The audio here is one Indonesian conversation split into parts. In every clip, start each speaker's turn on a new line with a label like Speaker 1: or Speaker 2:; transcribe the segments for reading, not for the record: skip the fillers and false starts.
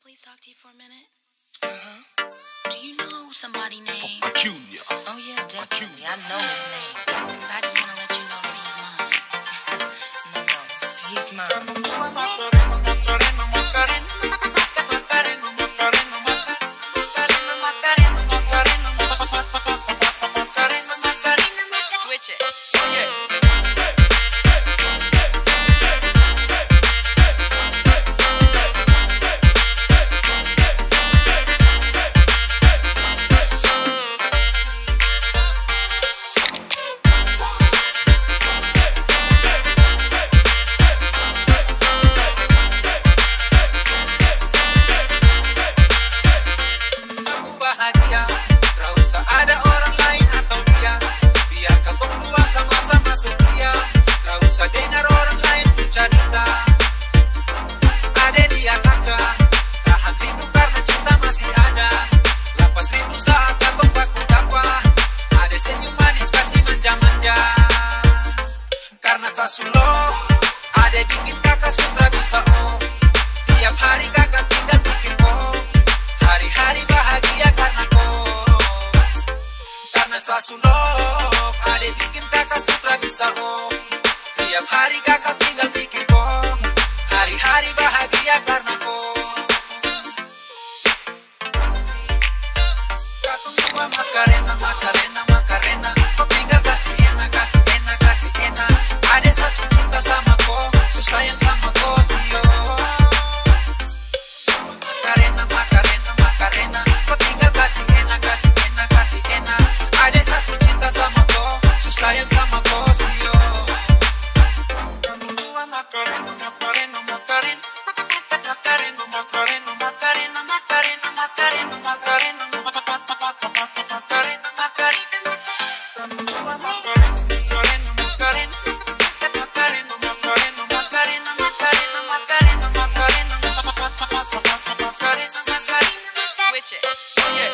Speaker 1: please talk to you for a minute? Do you know somebody named
Speaker 2: Junior?
Speaker 1: Oh yeah, definitely. I know his name. But I just want to let you know that he's mine. No, he's mine. Switch it.
Speaker 3: Bahagia, tak usah ada orang lain atau dia. Biarkan berdua sama-sama setia. Tak usah dengar orang lain bercerita. Ade lihat kakak, tahan rindu karena cinta masih ada. Lepas rindu saat abang baku dapat. Ade senyum manis kasih manja-manja. Karena sasu love, ade bikin kakak sutra bisa off. Tiap hari kakak tinggal pikir kau. Hari-hari bahagia karena kau. Karena sasu love, ade bikin kakak sutra bisa off. Tiap hari kakak tinggal pikir kau. Hari-hari bahagia karena kau. Kau semua Macarena, Macarena, Macarena. Kau tinggal kasih enak, kasih enak, kasih enak. Ade sasu cinta sama kau, su sayang sama kau, sio. Macarena, Macarena, Macarena. Kau tinggal kasih enak, kasih enak, kasih enak. Ade sasu cinta sama kau, su sayang sama kau, sio. Macarena, Macarena, Macarena. Macarena, Macarena, Macarena, Macarena, Macarena, Macarena, Macarena, Macarena.
Speaker 1: Switch it.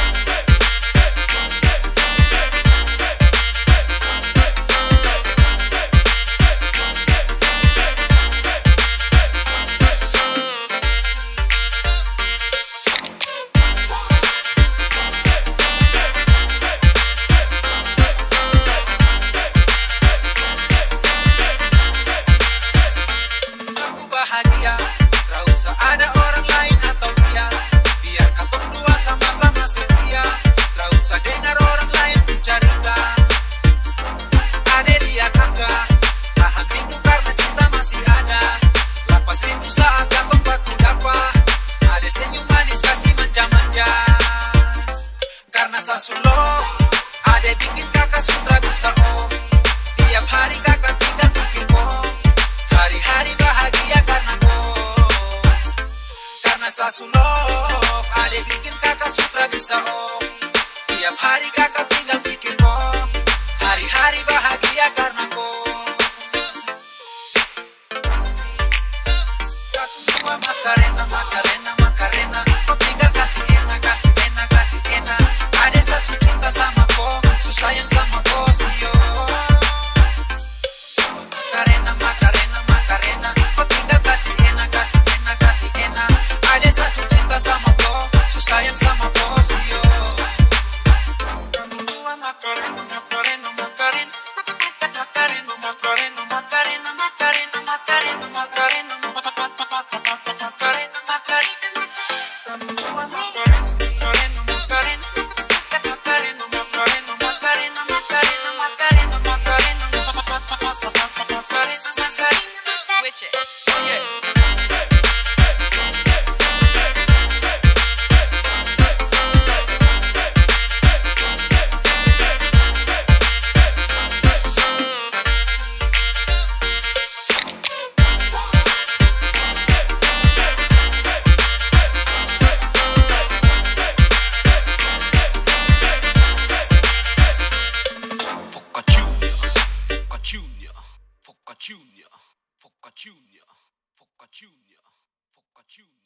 Speaker 3: Sapu bahagia, tak usah ada orang lain atau dia. Biarkan berdua sama-sama setia. Tak usah dengar orang lain bercerita. Ade lihat kakak, tahan rindu karena cinta masih ada. Lepas rindu saat abang baku dapat. Ade senyum manis kasih manja-manja. Karena sasu love, ade bikin kakak sutra bisa off. Tiap hari kakak tinggal pikir kau. Hari-hari bahagia karena kau. Karena sasu love, ade bikin kakak sutra bisa off. Tiap hari kakak tinggal pikir kau. Hari-hari bahagia karena kau. Kau semua Macarena, Macarena, Macarena. Kau tinggal kasih enak, kasih enak, kasih enak. Ade sasu cinta sama kau, su sayang sama kau, sio. Macarena, Macarena, Macarena. Kau tinggal kasih enak, kasih enak, kasih enak. Ade sasu cinta sama kau, su sayang sama kau, sio. Macarena, Macarena, Macarena. Macarena, Macarena, Macarena, Macarena, Macarena, Macarena, Macarena, Macarena.
Speaker 1: Switch it.
Speaker 2: Junior, Junior, Junior, Junior, Junior.